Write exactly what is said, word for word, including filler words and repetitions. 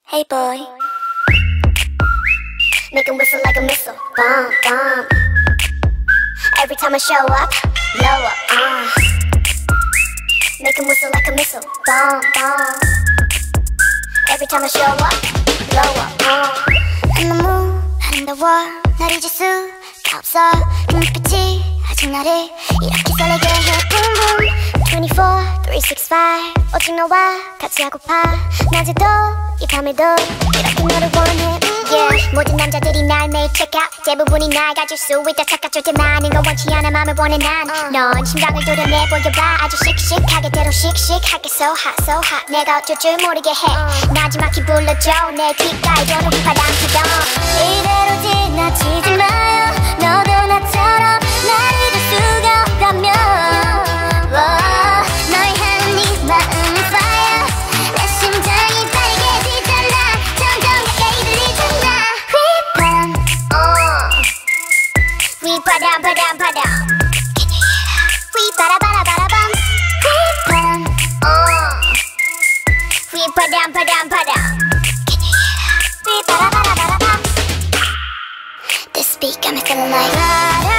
Hey boy, make him whistle like a missile. Bomb, bomb. Every time I show up, blow up. Uh. Make him whistle like a missile. Bomb, bomb. Every time I show up, blow up. Uh. 너무 아름다워. 날 잊을 수가 없어. 눈빛이 아직 나를 이렇게 설레게 해. Boom boom. twenty-four, three sixty-five. 오직 너와 같이 하고파. 낮에도 이 밤에도 이렇게 너를 원해. Yeah. 모든 남자들이 날 매일 check out. 대부분이 날 가질 수 있다 착각. 절대 많은 건 원치 않아. 맘을 원해 난. 넌 심장을 도려내 보여봐. 아주 씩씩하게 때론 씩씩하게 so hot so hot. 내가 어쩔 줄 모르게 해. 나지막히 불러줘. 내 귓가에 도는 바람처럼. 이대로 지나치지 마요. 너도 나처럼 날 잊을 수가 없다면. 바람 바람 바람 Can you hear that? 휘 바라바라바라밤 휘바람 uh. 휘 바람 바람 바람 Can you hear that? 휘 바라바라바라밤 This beat got me feeling like